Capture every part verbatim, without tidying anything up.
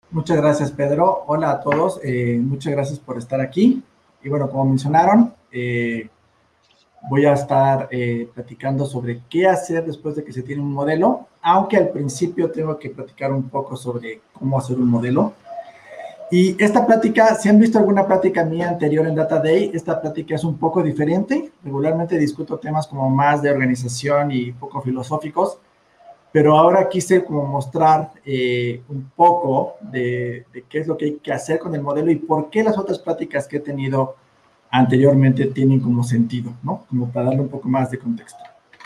Muchas gracias, Pedro. Hola a todos. Eh, muchas gracias por estar aquí. Y bueno, como mencionaron, eh, voy a estar eh, platicando sobre qué hacer después de que se tiene un modelo, aunque al principio tengo que platicar un poco sobre cómo hacer un modelo. Y esta plática, si han visto alguna plática mía anterior en Data Day, esta plática es un poco diferente. Regularmente discuto temas como más de organización y poco filosóficos, pero ahora quise como mostrar eh, un poco de, de qué es lo que hay que hacer con el modelo y por qué las otras pláticas que he tenido anteriormente tienen como sentido, ¿no? Como para darle un poco más de contexto.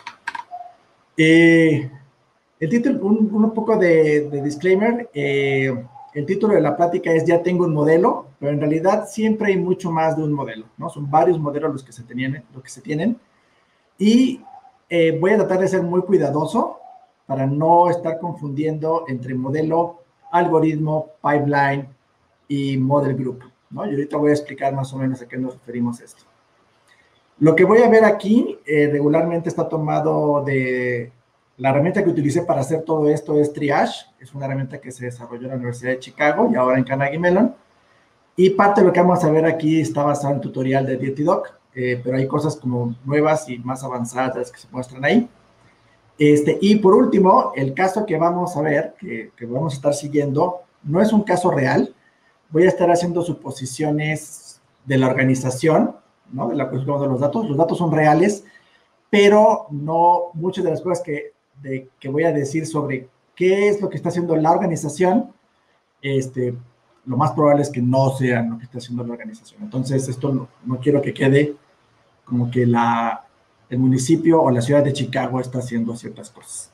Eh, el título, un, un poco de, de disclaimer, eh, el título de la plática es Ya tengo un modelo, pero en realidad siempre hay mucho más de un modelo, ¿no? Son varios modelos los que se tienen, los que se tienen y eh, voy a tratar de ser muy cuidadoso para no estar confundiendo entre modelo, algoritmo, pipeline y model group, ¿no? Y ahorita voy a explicar más o menos a qué nos referimos esto. Lo que voy a ver aquí eh, regularmente está tomado de la herramienta que utilicé para hacer todo esto es Triage, es una herramienta que se desarrolló en la Universidad de Chicago y ahora en Carnegie Mellon. Y parte de lo que vamos a ver aquí está basado en el tutorial de DietiDoc, eh, pero hay cosas como nuevas y más avanzadas que se muestran ahí. Este, y por último, el caso que vamos a ver, que, que vamos a estar siguiendo, no es un caso real. Voy a estar haciendo suposiciones de la organización, ¿no? De la cuestión de los datos. Los datos son reales, pero no muchas de las cosas que, de, que voy a decir sobre qué es lo que está haciendo la organización, este, lo más probable es que no sean lo que está haciendo la organización. Entonces, esto no, no quiero que quede como que la, el municipio o la ciudad de Chicago está haciendo ciertas cosas.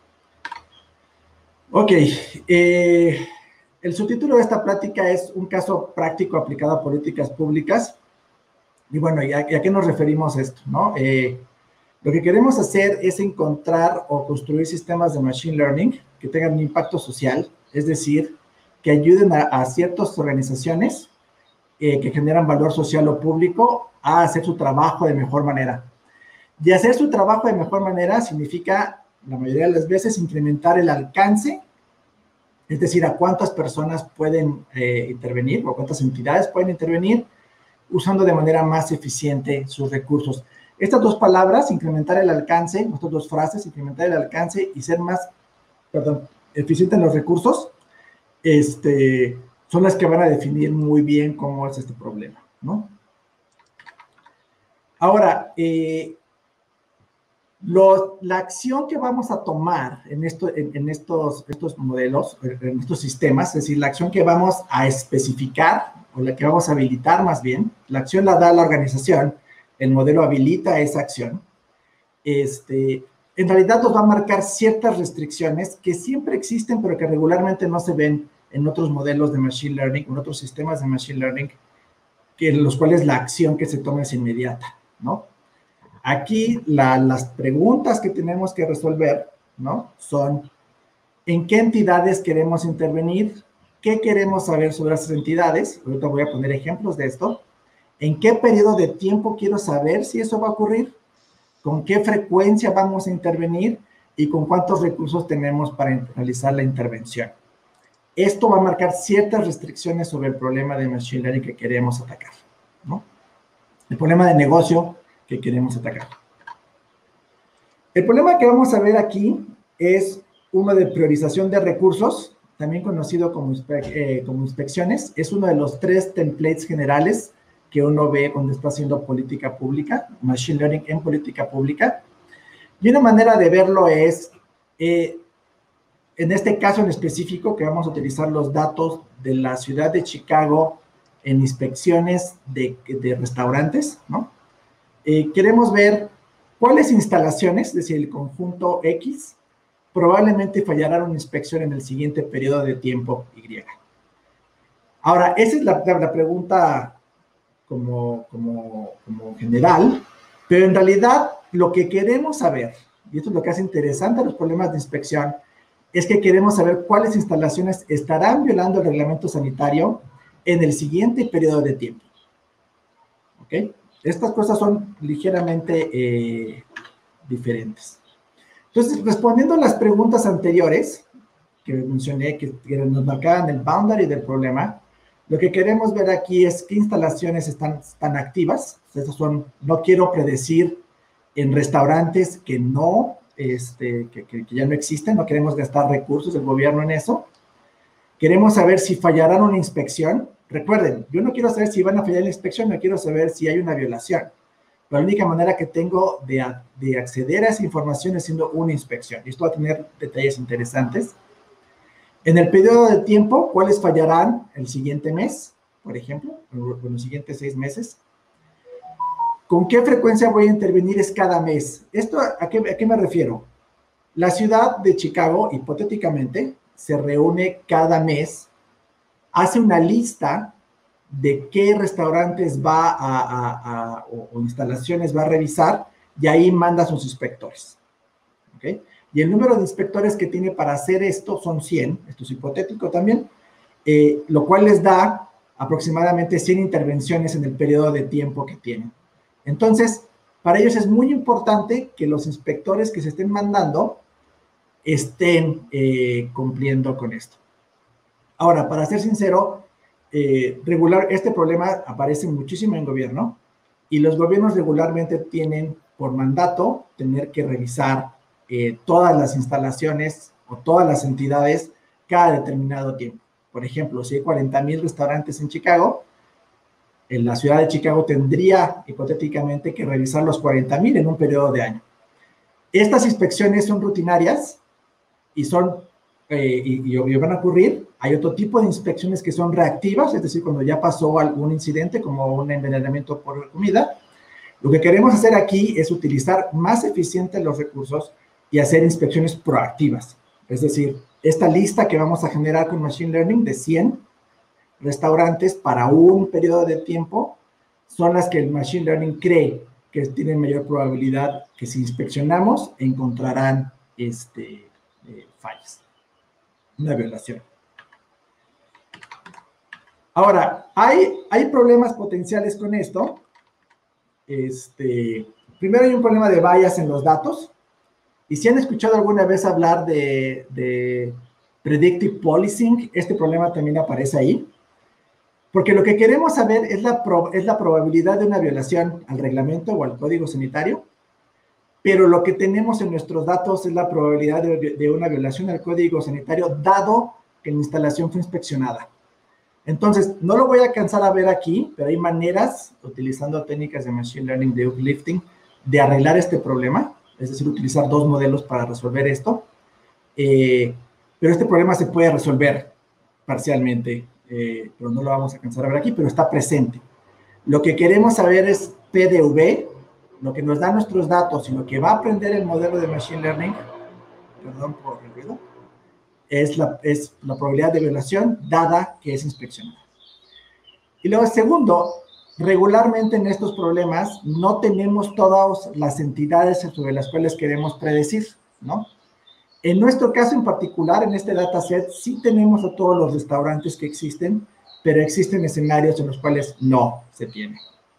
Ok, eh, el subtítulo de esta plática es un caso práctico aplicado a políticas públicas. Y bueno, ¿y a, y a qué nos referimos esto? ¿No? Eh, lo que queremos hacer es encontrar o construir sistemas de machine learning que tengan un impacto social, es decir, que ayuden a, a ciertas organizaciones eh, que generan valor social o público a hacer su trabajo de mejor manera. Y hacer su trabajo de mejor manera significa, la mayoría de las veces, incrementar el alcance, es decir, a cuántas personas pueden eh, intervenir o cuántas entidades pueden intervenir usando de manera más eficiente sus recursos. Estas dos palabras, incrementar el alcance, estas dos frases, incrementar el alcance y ser más, perdón, eficiente en los recursos, este, son las que van a definir muy bien cómo es este problema, ¿no? Ahora, eh, lo, la acción que vamos a tomar en, esto, en, en estos, estos modelos, en estos sistemas, es decir, la acción que vamos a especificar, o la que vamos a habilitar más bien, la acción la da la organización, el modelo habilita esa acción, este, en realidad nos va a marcar ciertas restricciones que siempre existen, pero que regularmente no se ven en otros modelos de Machine Learning, en otros sistemas de Machine Learning, que en los cuales la acción que se toma es inmediata, ¿no? Aquí la, las preguntas que tenemos que resolver, ¿no? Son, ¿en qué entidades queremos intervenir? ¿Qué queremos saber sobre esas entidades? Ahorita voy a poner ejemplos de esto. ¿En qué periodo de tiempo quiero saber si eso va a ocurrir? ¿Con qué frecuencia vamos a intervenir? ¿Y con cuántos recursos tenemos para realizar la intervención? Esto va a marcar ciertas restricciones sobre el problema de Machine Learning que queremos atacar, ¿no? El problema de negocio que queremos atacar. El problema que vamos a ver aquí es uno de priorización de recursos, también conocido como, eh, como inspecciones. Es uno de los tres templates generales que uno ve cuando está haciendo política pública, Machine Learning en política pública. Y una manera de verlo es, eh, en este caso en específico, que vamos a utilizar los datos de la ciudad de Chicago en inspecciones de, de restaurantes, ¿no? Eh, queremos ver cuáles instalaciones, es decir, el conjunto X, probablemente fallarán una inspección en el siguiente periodo de tiempo Y. Ahora, esa es la, la, la pregunta como, como, como general, pero en realidad lo que queremos saber, y esto es lo que hace interesante a los problemas de inspección, es que queremos saber cuáles instalaciones estarán violando el reglamento sanitario en el siguiente periodo de tiempo. ¿Ok? Estas cosas son ligeramente eh, diferentes. Entonces, respondiendo a las preguntas anteriores, que mencioné, que, que nos marcaban el boundary del problema. Lo que queremos ver aquí es qué instalaciones están, están activas. Esas son, no quiero predecir en restaurantes que no, este, que, que, que ya no existen, no queremos gastar recursos del gobierno en eso. Queremos saber si fallarán una inspección. Recuerden, yo no quiero saber si van a fallar la inspección, no quiero saber si hay una violación. La única manera que tengo de, de acceder a esa información es haciendo una inspección. Y esto va a tener detalles interesantes. En el periodo de tiempo, ¿cuáles fallarán el siguiente mes, por ejemplo, o en los siguientes seis meses? ¿Con qué frecuencia voy a intervenir? Es cada mes. ¿Esto a qué, a qué me refiero? La ciudad de Chicago, hipotéticamente, se reúne cada mes, hace una lista de qué restaurantes va a, a, a o, o instalaciones va a revisar, y ahí manda a sus inspectores. ¿Ok? Y el número de inspectores que tiene para hacer esto son cien, esto es hipotético también, eh, lo cual les da aproximadamente cien intervenciones en el periodo de tiempo que tienen. Entonces, para ellos es muy importante que los inspectores que se estén mandando estén eh, cumpliendo con esto. Ahora, para ser sincero, eh, regular, este problema aparece muchísimo en gobierno, y los gobiernos regularmente tienen por mandato tener que revisar eh, todas las instalaciones o todas las entidades cada determinado tiempo. Por ejemplo, si hay cuarenta mil restaurantes en Chicago, en la ciudad de Chicago tendría hipotéticamente que revisar los cuarenta mil en un periodo de año. Estas inspecciones son rutinarias y son eh, y, y van a ocurrir. Hay otro tipo de inspecciones que son reactivas, es decir, cuando ya pasó algún incidente como un envenenamiento por comida. Lo que queremos hacer aquí es utilizar más eficiente los recursos y hacer inspecciones proactivas. Es decir, esta lista que vamos a generar con Machine Learning de cien restaurantes para un periodo de tiempo son las que el Machine Learning cree que tienen mayor probabilidad que si inspeccionamos encontrarán este, eh, fallas, una violación. Ahora, hay, hay problemas potenciales con esto. Este, primero hay un problema de bias en los datos. Y si han escuchado alguna vez hablar de, de predictive policing, este problema también aparece ahí. Porque lo que queremos saber es la, pro, es la probabilidad de una violación al reglamento o al código sanitario, pero lo que tenemos en nuestros datos es la probabilidad de, de una violación al código sanitario, dado que la instalación fue inspeccionada. Entonces, no lo voy a alcanzar a ver aquí, pero hay maneras, utilizando técnicas de Machine Learning, de uplifting, de arreglar este problema, es decir, utilizar dos modelos para resolver esto. Eh, pero este problema se puede resolver parcialmente, eh, pero no lo vamos a alcanzar a ver aquí, pero está presente. Lo que queremos saber es P D V, lo que nos da nuestros datos y lo que va a aprender el modelo de Machine Learning, perdón por el ruido, es la, es la probabilidad de violación dada que es inspeccionada. Y luego, segundo, regularmente en estos problemas no tenemos todas las entidades sobre las cuales queremos predecir, ¿no? En nuestro caso en particular, en este dataset, sí tenemos a todos los restaurantes que existen, pero existen escenarios en los cuales no se tiene.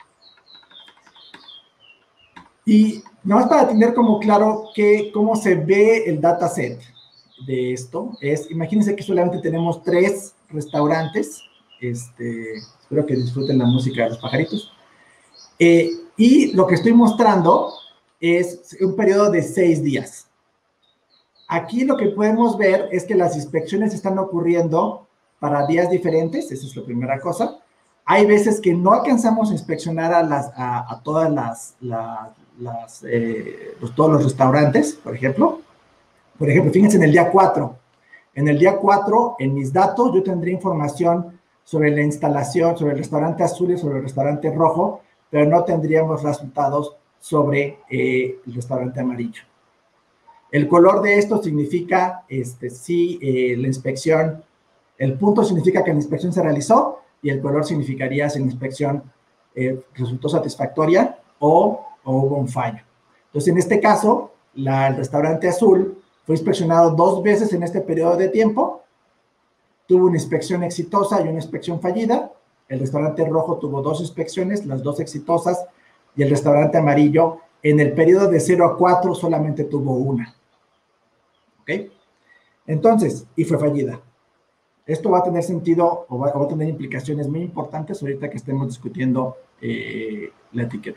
Y nada más para tener como claro que, cómo se ve el dataset de esto, es, imagínense que solamente tenemos tres restaurantes, este, espero que disfruten la música de los pajaritos, eh, y lo que estoy mostrando es un periodo de seis días. Aquí lo que podemos ver es que las inspecciones están ocurriendo para días diferentes, esa es la primera cosa. Hay veces que no alcanzamos a inspeccionar a, las, a, a todas las, la, las eh, los, todos los restaurantes, por ejemplo. Por ejemplo, fíjense en el día cuatro. En el día cuatro, en mis datos, yo tendré información sobre la instalación, sobre el restaurante azul y sobre el restaurante rojo, pero no tendríamos resultados sobre eh, el restaurante amarillo. El color de esto significa este, si eh, la inspección, el punto significa que la inspección se realizó y el color significaría si la inspección eh, resultó satisfactoria o, o hubo un fallo. Entonces, en este caso, la, el restaurante azul fue inspeccionado dos veces en este periodo de tiempo, tuvo una inspección exitosa y una inspección fallida. El restaurante rojo tuvo dos inspecciones, las dos exitosas, y el restaurante amarillo en el periodo de cero a cuatro solamente tuvo una. ¿Ok? Entonces, y fue fallida. Esto va a tener sentido o va, o va a tener implicaciones muy importantes ahorita que estemos discutiendo eh, la etiqueta.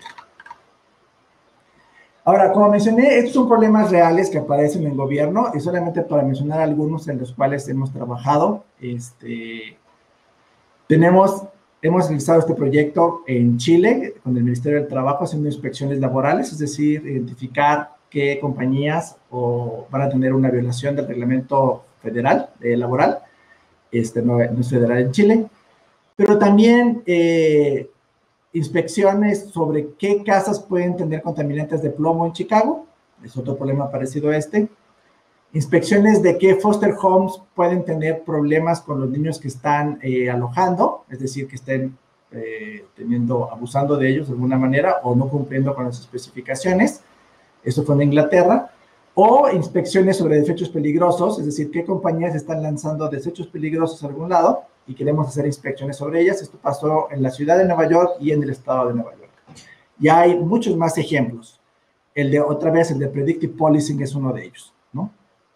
Ahora, como mencioné, estos son problemas reales que aparecen en el gobierno y solamente para mencionar algunos en los cuales hemos trabajado. Este, tenemos, hemos realizado este proyecto en Chile con el Ministerio del Trabajo haciendo inspecciones laborales, es decir, identificar qué compañías o van a tener una violación del reglamento federal eh, laboral. Este no, no es federal en Chile, pero también eh, inspecciones sobre qué casas pueden tener contaminantes de plomo en Chicago, es otro problema parecido a este. Inspecciones de qué foster homes pueden tener problemas con los niños que están eh, alojando, es decir, que estén eh, teniendo, abusando de ellos de alguna manera o no cumpliendo con las especificaciones. Eso fue en Inglaterra. O inspecciones sobre desechos peligrosos, es decir, qué compañías están lanzando desechos peligrosos a algún lado y queremos hacer inspecciones sobre ellas. Esto pasó en la ciudad de Nueva York y en el estado de Nueva York. Y hay muchos más ejemplos. El de, otra vez, el de Predictive Policing es uno de ellos, ¿no?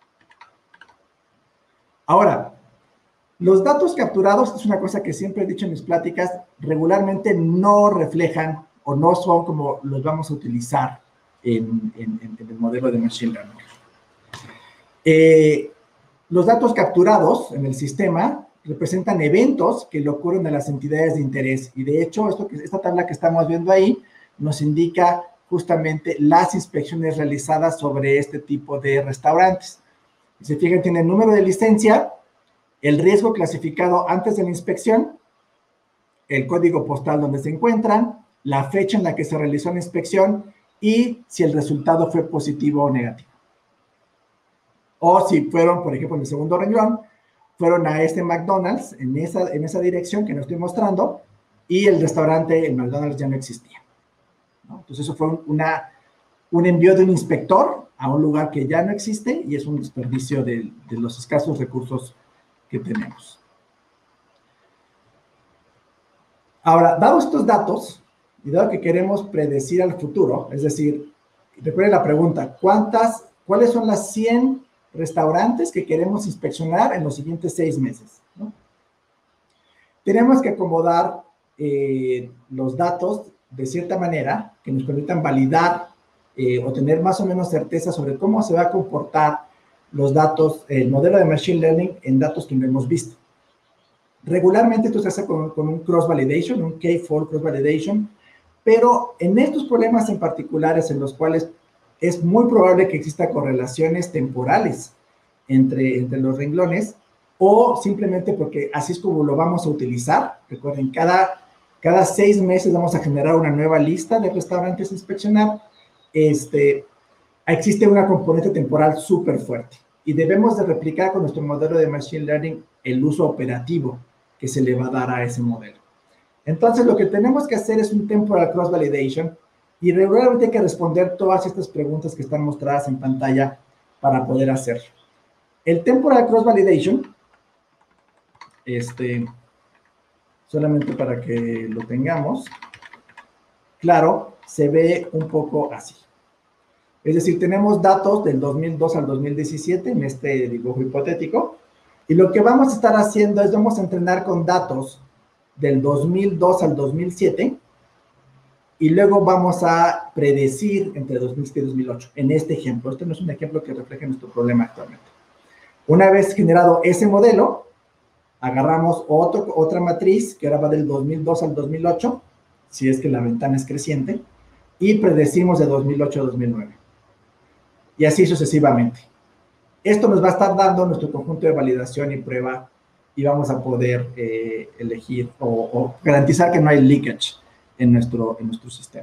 Ahora, los datos capturados, es una cosa que siempre he dicho en mis pláticas, regularmente no reflejan o no son como los vamos a utilizar En, en, en el modelo de Machine Learning. Eh, los datos capturados en el sistema representan eventos que le ocurren a las entidades de interés y de hecho esto, esta tabla que estamos viendo ahí nos indica justamente las inspecciones realizadas sobre este tipo de restaurantes. Si se fijan, tiene el número de licencia, el riesgo clasificado antes de la inspección, el código postal donde se encuentran, la fecha en la que se realizó la inspección y si el resultado fue positivo o negativo. O si fueron, por ejemplo, en el segundo renglón, fueron a este McDonald's en esa, en esa dirección que nos estoy mostrando y el restaurante, el McDonald's, ya no existía, ¿no? Entonces eso fue una, un envío de un inspector a un lugar que ya no existe y es un desperdicio de, de los escasos recursos que tenemos. Ahora, dados estos datos, y dado que queremos predecir al futuro, es decir, recuerden la pregunta, ¿cuántas, cuáles son las cien restaurantes que queremos inspeccionar en los siguientes seis meses, ¿no? Tenemos que acomodar eh, los datos de cierta manera que nos permitan validar eh, o tener más o menos certeza sobre cómo se va a comportar los datos, el modelo de Machine Learning en datos que no hemos visto. Regularmente esto se hace con, con un cross-validation, un K-fold cross-validation, pero en estos problemas en particulares en los cuales es muy probable que exista correlaciones temporales entre, entre los renglones o simplemente porque así es como lo vamos a utilizar. Recuerden, cada, cada seis meses vamos a generar una nueva lista de restaurantes a inspeccionar. Este, existe una componente temporal súper fuerte y debemos de replicar con nuestro modelo de Machine Learning el uso operativo que se le va a dar a ese modelo. Entonces, lo que tenemos que hacer es un temporal cross-validation y regularmente hay que responder todas estas preguntas que están mostradas en pantalla para poder hacerlo. El temporal cross-validation, este, solamente para que lo tengamos, claro, se ve un poco así. Es decir, tenemos datos del dos mil dos al dos mil diecisiete en este dibujo hipotético y lo que vamos a estar haciendo es vamos a entrenar con datos del dos mil dos al dos mil siete y luego vamos a predecir entre dos mil siete y dos mil ocho. En este ejemplo, este no es un ejemplo que refleje nuestro problema actualmente. Una vez generado ese modelo, agarramos otro, otra matriz que ahora va del dos mil dos al dos mil ocho, si es que la ventana es creciente, y predecimos de dos mil ocho a dos mil nueve. Y así sucesivamente. Esto nos va a estar dando nuestro conjunto de validación y prueba y vamos a poder eh, elegir o, o garantizar que no hay leakage en nuestro, en nuestro sistema.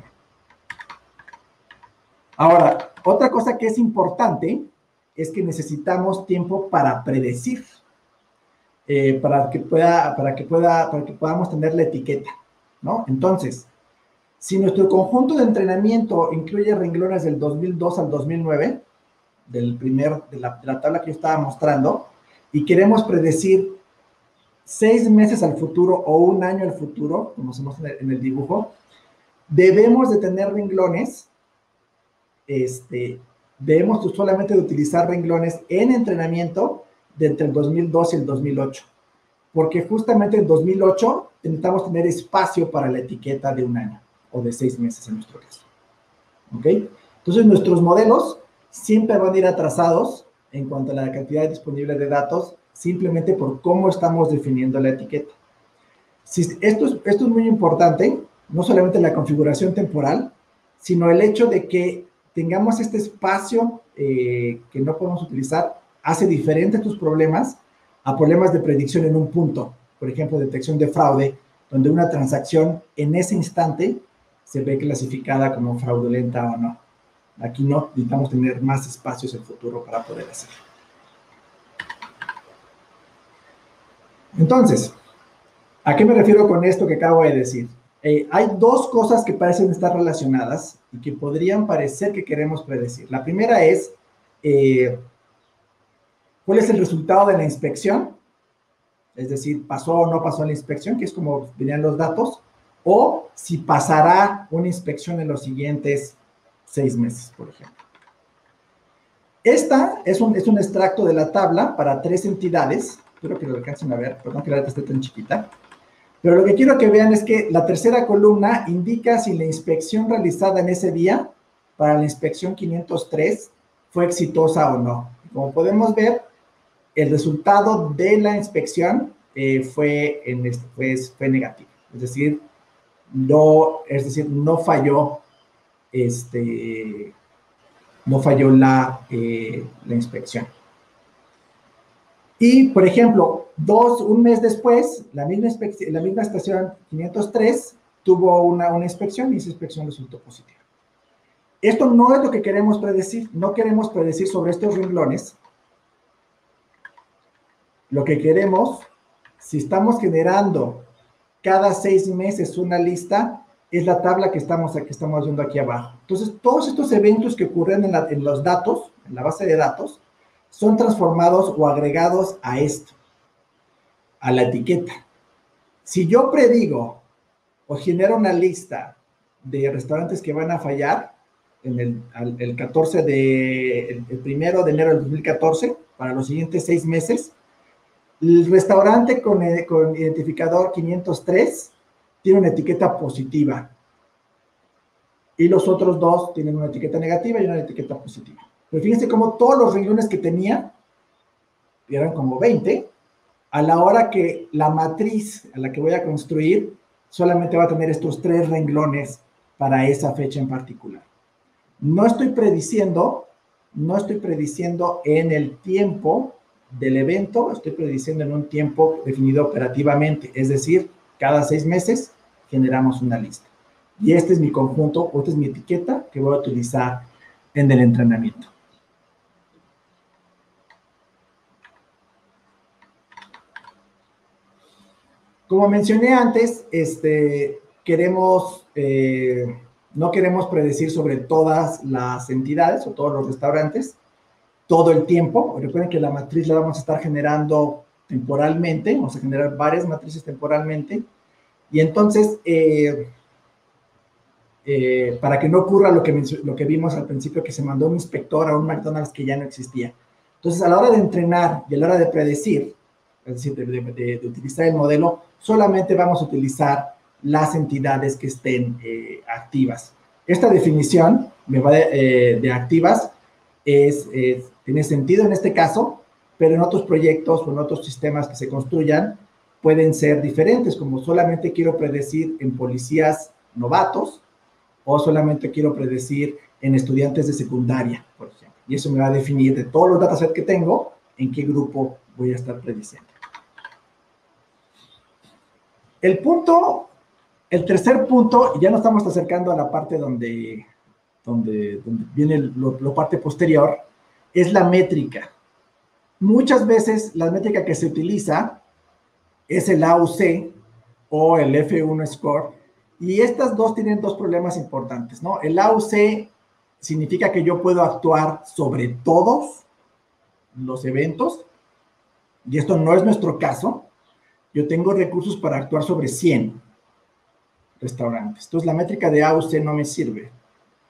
Ahora, otra cosa que es importante es que necesitamos tiempo para predecir, eh, para, que pueda, para, que pueda, para que podamos tener la etiqueta, ¿no? Entonces, si nuestro conjunto de entrenamiento incluye renglones del dos mil dos al dos mil nueve, del primer, de la, de la tabla que yo estaba mostrando, y queremos predecir seis meses al futuro o un año al futuro, como hacemos en el, en el dibujo, debemos de tener renglones, este, debemos solamente de utilizar renglones en entrenamiento de entre el dos mil dos y el dos mil ocho, porque justamente en dos mil ocho intentamos tener espacio para la etiqueta de un año o de seis meses en nuestro caso. ¿Ok? Entonces, nuestros modelos siempre van a ir atrasados en cuanto a la cantidad disponible de datos, simplemente por cómo estamos definiendo la etiqueta. Si, esto, es, esto es muy importante, no solamente la configuración temporal, sino el hecho de que tengamos este espacio eh, que no podemos utilizar, hace diferente tus problemas a problemas de predicción en un punto. Por ejemplo, detección de fraude, donde una transacción en ese instante se ve clasificada como fraudulenta o no. Aquí no, necesitamos tener más espacios en el futuro para poder hacerlo. Entonces, ¿a qué me refiero con esto que acabo de decir? Eh, hay dos cosas que parecen estar relacionadas y que podrían parecer que queremos predecir. La primera es, eh, ¿cuál es el resultado de la inspección? Es decir, ¿pasó o no pasó la inspección? Que es como venían los datos. O si pasará una inspección en los siguientes seis meses, por ejemplo. Esta es un, es un extracto de la tabla para tres entidades. Espero que lo alcancen a ver, perdón que la letra esté tan chiquita. Pero lo que quiero que vean es que la tercera columna indica si la inspección realizada en ese día, para la inspección quinientos tres, fue exitosa o no. Como podemos ver, el resultado de la inspección eh, fue, en este, pues, fue negativo. Es decir, no, es decir, no falló, este, no falló la, eh, la inspección. Y, por ejemplo, dos, un mes después, la misma, la misma estación quinientos tres tuvo una, una inspección y esa inspección resultó positiva. Esto no es lo que queremos predecir. No queremos predecir sobre estos renglones. Lo que queremos, si estamos generando cada seis meses una lista, es la tabla que estamos, que estamos viendo aquí abajo. Entonces, todos estos eventos que ocurren en, la, en los datos, en la base de datos, son transformados o agregados a esto, a la etiqueta. Si yo predigo o genero una lista de restaurantes que van a fallar en el, el catorce de, el, el primero de enero del dos mil catorce, para los siguientes seis meses, el restaurante con, con identificador quinientos tres tiene una etiqueta positiva y los otros dos tienen una etiqueta negativa y una etiqueta positiva. Pero fíjense cómo todos los renglones que tenía, y eran como veinte, a la hora que la matriz a la que voy a construir solamente va a tener estos tres renglones para esa fecha en particular. No estoy prediciendo, no estoy prediciendo en el tiempo del evento, estoy prediciendo en un tiempo definido operativamente, es decir, cada seis meses generamos una lista. Y este es mi conjunto, o esta es mi etiqueta que voy a utilizar en el entrenamiento. Como mencioné antes, este, queremos, eh, no queremos predecir sobre todas las entidades o todos los restaurantes todo el tiempo. Recuerden que la matriz la vamos a estar generando temporalmente, vamos a generar varias matrices temporalmente. Y entonces, eh, eh, para que no ocurra lo que, lo que vimos al principio, que se mandó un inspector a un McDonald's que ya no existía. Entonces, a la hora de entrenar y a la hora de predecir, es decir, de, de, de, de utilizar el modelo, solamente vamos a utilizar las entidades que estén eh, activas. Esta definición me va de, eh, de activas es, es, tiene sentido en este caso, pero en otros proyectos o en otros sistemas que se construyan pueden ser diferentes, como solamente quiero predecir en policías novatos o solamente quiero predecir en estudiantes de secundaria, por ejemplo. Y eso me va a definir de todos los datasets que tengo, en qué grupo voy a estar prediciendo. El punto, el tercer punto, y ya nos estamos acercando a la parte donde, donde, donde viene lo, lo parte posterior, es la métrica. Muchas veces la métrica que se utiliza es el A U C o el F uno Score, y estas dos tienen dos problemas importantes, ¿no? El A U C significa que yo puedo actuar sobre todos los eventos, y esto no es nuestro caso. Yo tengo recursos para actuar sobre cien restaurantes. Entonces, la métrica de A U C no me sirve.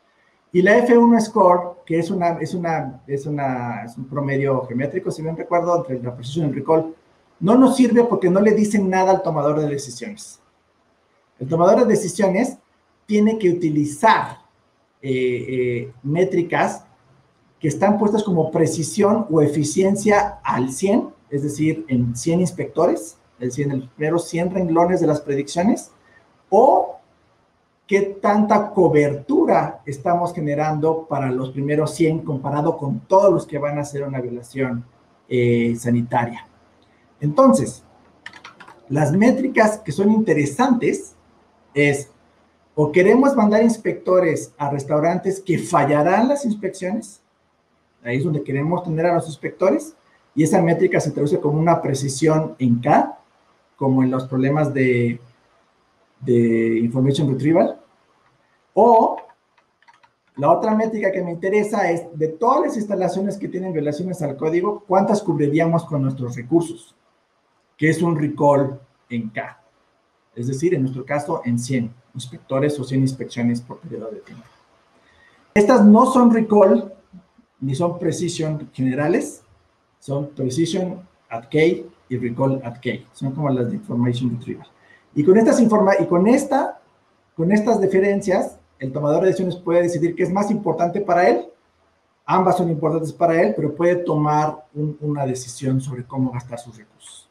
Y la F uno Score, que es, una, es, una, es, una, es un promedio geométrico, si bien recuerdo, entre la Precision y el Recall, no nos sirve porque no le dicen nada al tomador de decisiones. El tomador de decisiones tiene que utilizar eh, eh, métricas que están puestas como precisión o eficiencia al cien, es decir, en cien inspectores, es decir, en los primeros cien renglones de las predicciones, o qué tanta cobertura estamos generando para los primeros cien comparado con todos los que van a hacer una violación eh, sanitaria. Entonces, las métricas que son interesantes es, o queremos mandar inspectores a restaurantes que fallarán las inspecciones, ahí es donde queremos tener a los inspectores, y esa métrica se traduce como una precisión en K, como en los problemas de, de Information Retrieval. O la otra métrica que me interesa es, de todas las instalaciones que tienen violaciones al código, ¿cuántas cubriríamos con nuestros recursos? Que es un recall en K. Es decir, en nuestro caso, en cien inspectores o cien inspecciones por periodo de tiempo. Estas no son recall, ni son precision generales, son precision at K y recall at K. Son como las de information retrieval. Y con estas, informa y con esta, con estas diferencias, el tomador de decisiones puede decidir qué es más importante para él. Ambas son importantes para él, pero puede tomar un, una decisión sobre cómo gastar sus recursos.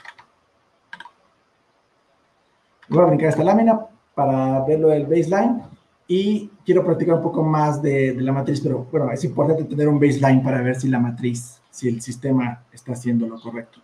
Voy a brincar esta lámina para verlo del baseline y quiero practicar un poco más de, de la matriz, pero bueno, es importante tener un baseline para ver si la matriz, si el sistema está haciendo lo correcto.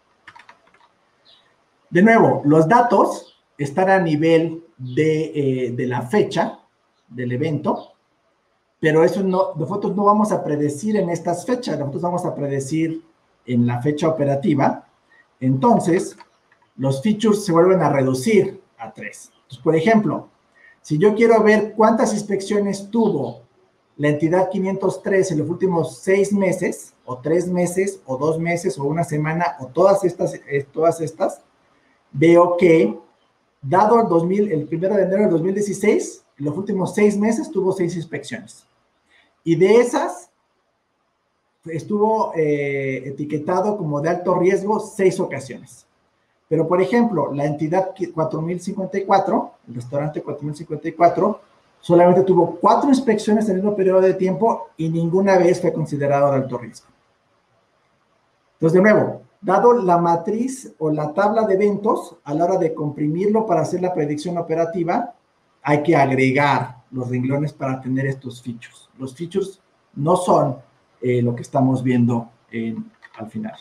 De nuevo, los datos están a nivel de, eh, de la fecha del evento, pero eso no, nosotros no vamos a predecir en estas fechas, nosotros vamos a predecir en la fecha operativa. Entonces, los features se vuelven a reducir a tres. Entonces, por ejemplo, si yo quiero ver cuántas inspecciones tuvo la entidad quinientos tres en los últimos seis meses, o tres meses, o dos meses, o una semana, o todas estas, eh, todas estas, veo que, dado el, dos mil, el primero de enero del dos mil dieciséis, en los últimos seis meses tuvo seis inspecciones. Y de esas, estuvo eh, etiquetado como de alto riesgo seis ocasiones. Pero, por ejemplo, la entidad cuatro mil cincuenta y cuatro, el restaurante cuatro mil cincuenta y cuatro, solamente tuvo cuatro inspecciones en el mismo periodo de tiempo y ninguna vez fue considerado de alto riesgo. Entonces, de nuevo, dado la matriz o la tabla de eventos, a la hora de comprimirlo para hacer la predicción operativa, hay que agregar los renglones para tener estos features. Los features no son eh, lo que estamos viendo en, al final.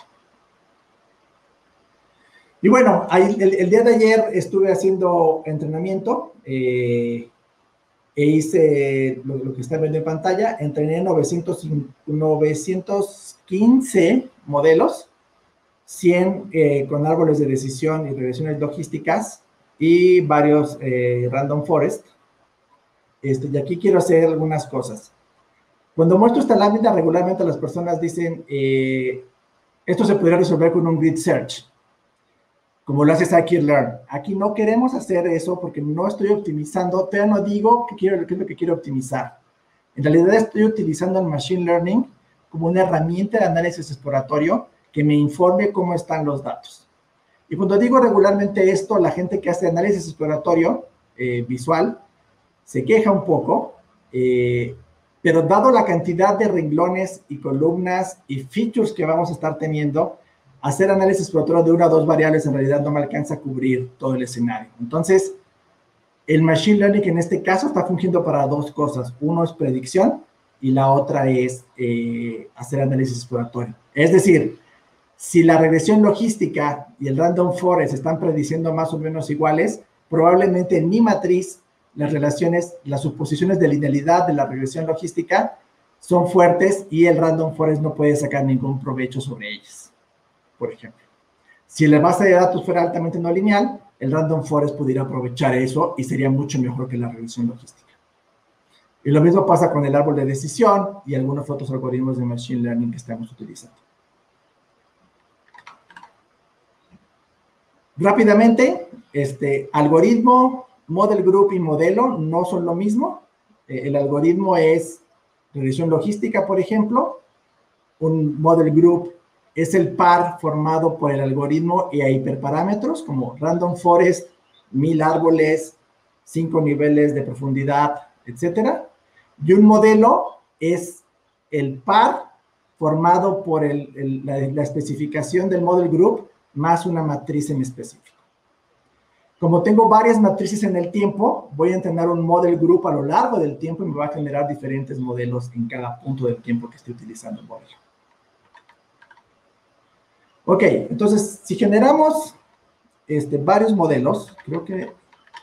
Y bueno, ahí, el, el día de ayer estuve haciendo entrenamiento eh, e hice lo, lo que está viendo en pantalla. Entrené novecientos quince modelos, cien eh, con árboles de decisión y regresiones logísticas y varios eh, random forest. Este, y aquí quiero hacer algunas cosas. Cuando muestro esta lámina, regularmente las personas dicen, eh, esto se podría resolver con un grid search, como lo hace Scikit-Learn. Aquí no queremos hacer eso porque no estoy optimizando, todavía no digo qué, quiero, qué es lo que quiero optimizar. En realidad estoy utilizando el Machine Learning como una herramienta de análisis exploratorio que me informe cómo están los datos. Y cuando digo regularmente esto, la gente que hace análisis exploratorio eh, visual se queja un poco, eh, pero dado la cantidad de renglones y columnas y features que vamos a estar teniendo, hacer análisis exploratorio de una o dos variables en realidad no me alcanza a cubrir todo el escenario. Entonces, el Machine Learning en este caso está fungiendo para dos cosas. Uno es predicción y la otra es eh, hacer análisis exploratorio. Es decir, si la regresión logística y el random forest están prediciendo más o menos iguales, probablemente en mi matriz las relaciones, las suposiciones de linealidad de la regresión logística son fuertes y el random forest no puede sacar ningún provecho sobre ellas, por ejemplo. Si la base de datos fuera altamente no lineal, el random forest pudiera aprovechar eso y sería mucho mejor que la regresión logística. Y lo mismo pasa con el árbol de decisión y algunos otros algoritmos de Machine Learning que estamos utilizando. Rápidamente, este algoritmo, model group y modelo no son lo mismo. Eh, el algoritmo es regresión logística, por ejemplo. Un model group es el par formado por el algoritmo y a hiperparámetros, como random forest, mil árboles, cinco niveles de profundidad, etcétera. Y un modelo es el par formado por el, el, la, la especificación del model group más una matriz en específico. Como tengo varias matrices en el tiempo, voy a entrenar un model group a lo largo del tiempo y me va a generar diferentes modelos en cada punto del tiempo que esté utilizando el modelo. Ok, entonces, si generamos este, varios modelos, creo que...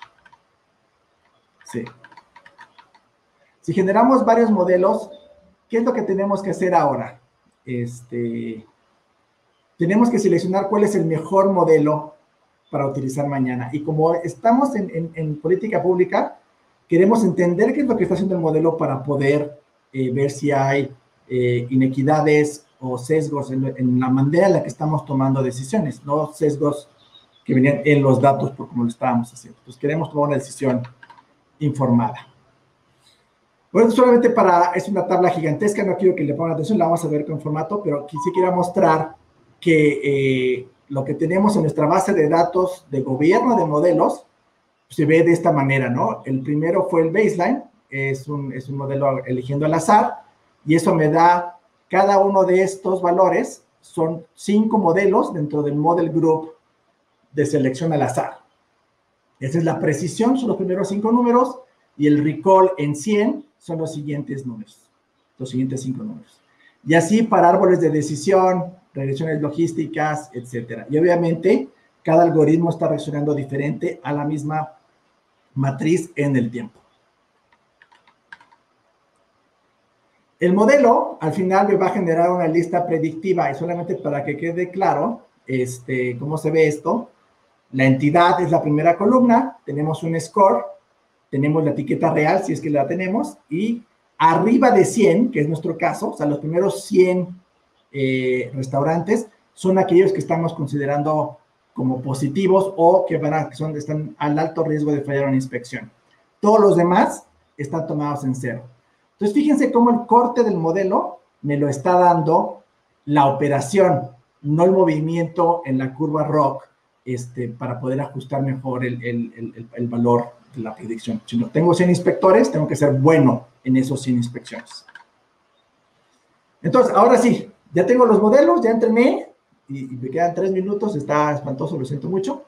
Sí. Si generamos varios modelos, ¿qué es lo que tenemos que hacer ahora? Este, tenemos que seleccionar cuál es el mejor modelo para utilizar mañana. Y como estamos en, en, en política pública, queremos entender qué es lo que está haciendo el modelo para poder eh, ver si hay eh, inequidades o sesgos en, en la manera en la que estamos tomando decisiones, no sesgos que venían en los datos por como lo estábamos haciendo. Entonces queremos tomar una decisión informada. Bueno, solamente para, es una tabla gigantesca, no quiero que le pongan atención, la vamos a ver con formato, pero aquí sí quiero mostrar que eh, lo que tenemos en nuestra base de datos de gobierno de modelos se ve de esta manera, ¿no? El primero fue el baseline, es un, es un modelo eligiendo al azar, y eso me da, cada uno de estos valores son cinco modelos dentro del model group de selección al azar. Esa es la precisión, son los primeros cinco números, y el recall en cien son los siguientes números, los siguientes cinco números. Y así para árboles de decisión, regresiones logísticas, etcétera. Y obviamente, cada algoritmo está reaccionando diferente a la misma matriz en el tiempo. El modelo, al final, me va a generar una lista predictiva, y solamente para que quede claro este, cómo se ve esto, la entidad es la primera columna, tenemos un score, tenemos la etiqueta real, si es que la tenemos, y arriba de cien, que es nuestro caso, o sea, los primeros cien eh, restaurantes son aquellos que estamos considerando como positivos o que, van a, que son, están al alto riesgo de fallar una inspección. Todos los demás están tomados en cero. Entonces, fíjense cómo el corte del modelo me lo está dando la operación, no el movimiento en la curva R O C, este, para poder ajustar mejor el, el, el, el valor de la predicción. Si no tengo cien inspectores, tengo que ser bueno en esos cien inspecciones. Entonces, ahora sí, ya tengo los modelos, ya entrené, y, y me quedan tres minutos, está espantoso, lo siento mucho.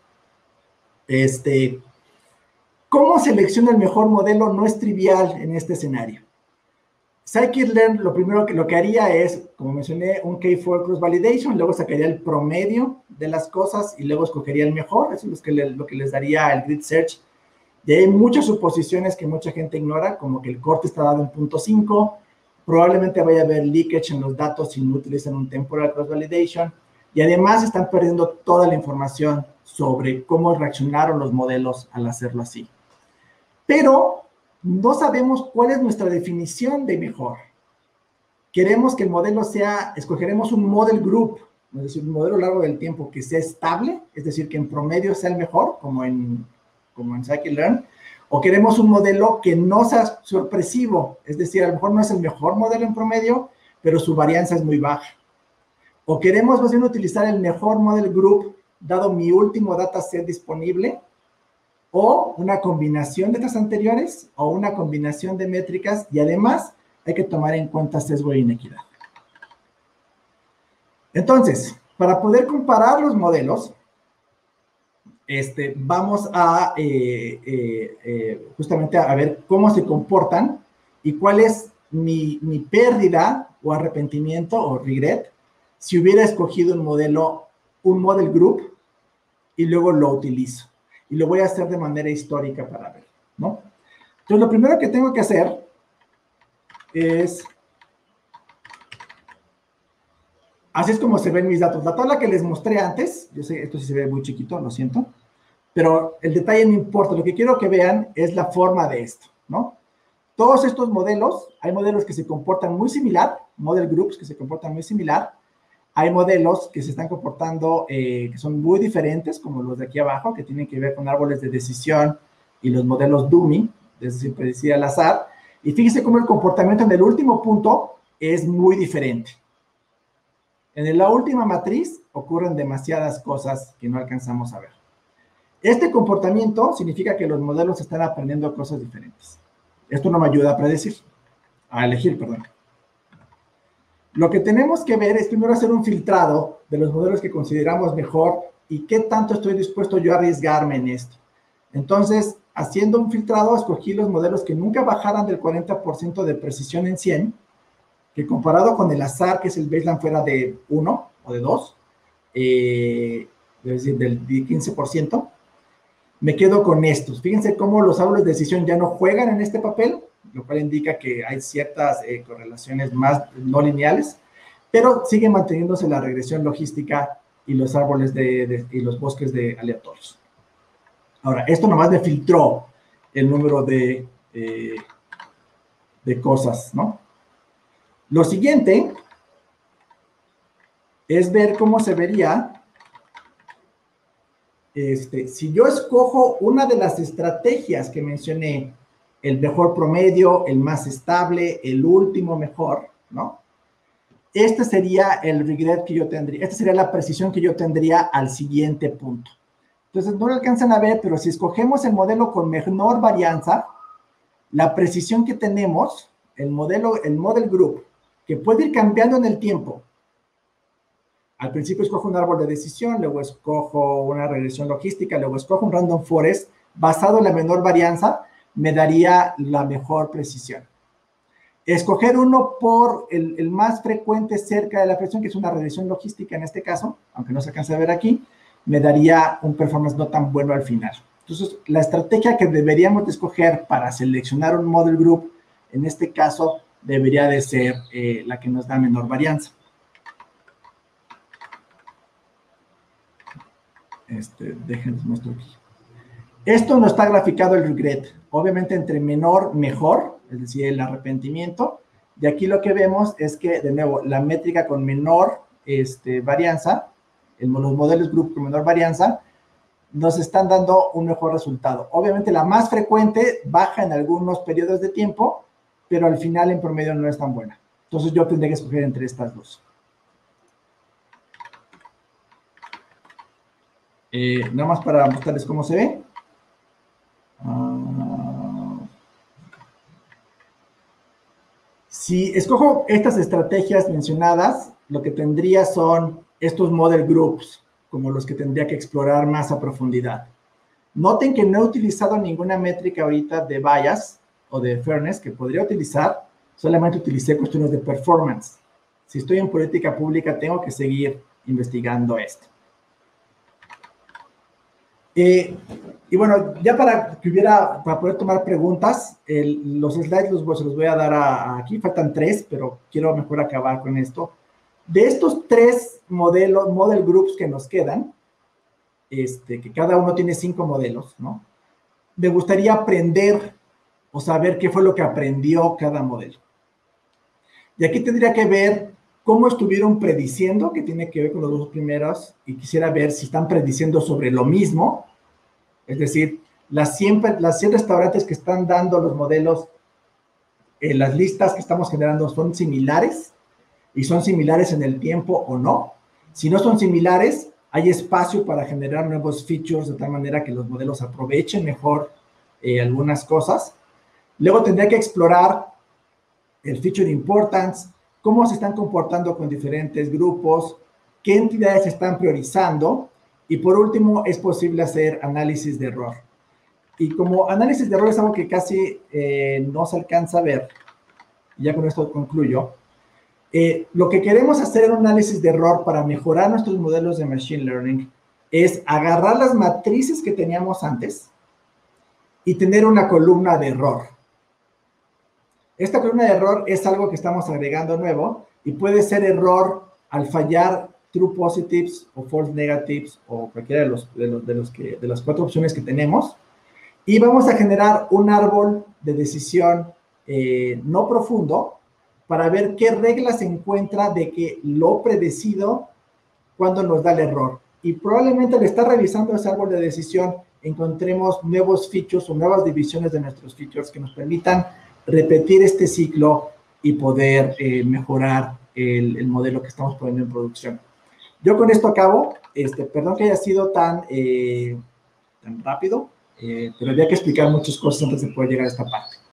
Este, ¿cómo selecciono el mejor modelo? No es trivial en este escenario. Scikit-learn, lo primero que lo que haría es, como mencioné, un K cuatro Cross Validation, luego sacaría el promedio de las cosas y luego escogería el mejor. Eso es lo que, le, lo que les daría el Grid Search. Y hay muchas suposiciones que mucha gente ignora, como que el corte está dado en punto cinco, probablemente vaya a haber leakage en los datos si no utilizan un Temporal Cross Validation, y además están perdiendo toda la información sobre cómo reaccionaron los modelos al hacerlo así. Pero no sabemos cuál es nuestra definición de mejor. Queremos que el modelo sea, escogeremos un model group, es decir, un modelo largo del tiempo que sea estable, es decir, que en promedio sea el mejor, como en, como en Scikit-learn, o queremos un modelo que no sea sorpresivo, es decir, a lo mejor no es el mejor modelo en promedio, pero su varianza es muy baja. O queremos más bien utilizar el mejor model group, dado mi último dataset disponible, o una combinación de estas anteriores, o una combinación de métricas, y además hay que tomar en cuenta sesgo e inequidad. Entonces, para poder comparar los modelos, este, vamos a eh, eh, eh, justamente a ver cómo se comportan y cuál es mi, mi pérdida o arrepentimiento o regret si hubiera escogido un modelo, un model group, y luego lo utilizo. Y lo voy a hacer de manera histórica para ver, ¿no? Entonces, lo primero que tengo que hacer es... Así es como se ven mis datos. La tabla que les mostré antes, yo sé, esto sí se ve muy chiquito, lo siento, pero el detalle no importa. Lo que quiero que vean es la forma de esto, ¿no? Todos estos modelos, hay modelos que se comportan muy similar, model groups que se comportan muy similar. Hay modelos que se están comportando, eh, que son muy diferentes, como los de aquí abajo, que tienen que ver con árboles de decisión y los modelos dummy, es decir, predecir al azar. Y fíjense cómo el comportamiento en el último punto es muy diferente. En la última matriz ocurren demasiadas cosas que no alcanzamos a ver. Este comportamiento significa que los modelos están aprendiendo cosas diferentes. Esto no me ayuda a predecir, a elegir, perdón. Lo que tenemos que ver es primero hacer un filtrado de los modelos que consideramos mejor y qué tanto estoy dispuesto yo a arriesgarme en esto. Entonces, haciendo un filtrado, escogí los modelos que nunca bajaran del cuarenta por ciento de precisión en cien, que comparado con el azar, que es el baseline, fuera de uno o de dos, eh, es decir, del quince por ciento, me quedo con estos. Fíjense cómo los árboles de decisión ya no juegan en este papel, lo cual indica que hay ciertas eh, correlaciones más no lineales, pero sigue manteniéndose la regresión logística y los árboles de, de, y los bosques de aleatorios. Ahora, esto nomás me filtró el número de, eh, de cosas, ¿no? Lo siguiente es ver cómo se vería este, si yo escojo una de las estrategias que mencioné, el mejor promedio, el más estable, el último mejor, ¿no? Este sería el regret que yo tendría, esta sería la precisión que yo tendría al siguiente punto. Entonces, no lo alcanzan a ver, pero si escogemos el modelo con menor varianza, la precisión que tenemos, el modelo, el model group, que puede ir cambiando en el tiempo. Al principio escojo un árbol de decisión, luego escojo una regresión logística, luego escojo un random forest, basado en la menor varianza, me daría la mejor precisión. Escoger uno por el, el más frecuente cerca de la precisión, que es una regresión logística en este caso, aunque no se alcanza a ver aquí, me daría un performance no tan bueno al final. Entonces, la estrategia que deberíamos de escoger para seleccionar un model group, en este caso, debería de ser eh, la que nos da menor varianza. Este, déjenles muestro aquí. Esto no está graficado el regret. Obviamente, entre menor, mejor, es decir, el arrepentimiento. De aquí lo que vemos es que, de nuevo, la métrica con menor este, varianza, el, los modelos group con menor varianza, nos están dando un mejor resultado. Obviamente, la más frecuente baja en algunos periodos de tiempo, pero al final, en promedio, no es tan buena. Entonces, yo tendría que escoger entre estas dos. Eh, nada más para mostrarles cómo se ve. Uh, si escojo estas estrategias mencionadas, lo que tendría son estos model groups, como los que tendría que explorar más a profundidad. Noten que no he utilizado ninguna métrica ahorita de bias o de fairness que podría utilizar, solamente utilicé cuestiones de performance. Si estoy en política pública, tengo que seguir investigando esto. Eh, y bueno, ya para que hubiera, para poder tomar preguntas, el, los slides los, los voy a dar a, a aquí, faltan tres, pero quiero mejor acabar con esto. De estos tres modelos, model groups que nos quedan, este, que cada uno tiene cinco modelos, ¿no? Me gustaría aprender o saber qué fue lo que aprendió cada modelo. Y aquí tendría que ver cómo estuvieron prediciendo, que tiene que ver con los dos primeros, y quisiera ver si están prediciendo sobre lo mismo. Es decir, las cien, las cien restaurantes que están dando los modelos, eh, las listas que estamos generando son similares, y son similares en el tiempo o no. Si no son similares, hay espacio para generar nuevos features de tal manera que los modelos aprovechen mejor eh, algunas cosas. Luego tendría que explorar el feature importance, cómo se están comportando con diferentes grupos, qué entidades están priorizando, y por último, es posible hacer análisis de error. Y como análisis de error es algo que casi eh, no se alcanza a ver, y ya con esto concluyo, eh, lo que queremos hacer en un análisis de error para mejorar nuestros modelos de Machine Learning es agarrar las matrices que teníamos antes y tener una columna de error. Esta columna de error es algo que estamos agregando nuevo y puede ser error al fallar true positives o false negatives o cualquiera de, los, de, los, de, los que, de las cuatro opciones que tenemos. Y vamos a generar un árbol de decisión eh, no profundo para ver qué regla se encuentra de que lo predecido cuando nos da el error. Y probablemente al estar revisando ese árbol de decisión encontremos nuevos features o nuevas divisiones de nuestros features que nos permitan repetir este ciclo y poder eh, mejorar el, el modelo que estamos poniendo en producción. Yo con esto acabo. Este, perdón que haya sido tan, eh, tan rápido, eh, pero había que explicar muchas cosas antes de poder llegar a esta parte.